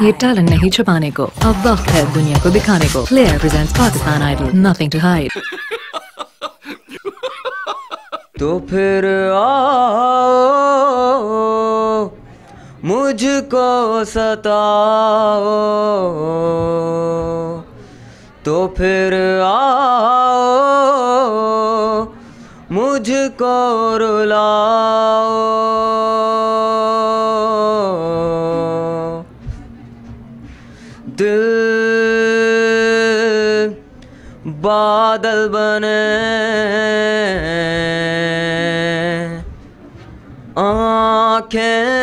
ये टैलेंट नहीं छुपाने को, अब वक्त है दुनिया को दिखाने को। Player presents Pakistan idol, nothing to hide. तो फिर आओ मुझको सताओ, तो फिर आओ मुझको रुलाओ। दिल बादल बने, आँखें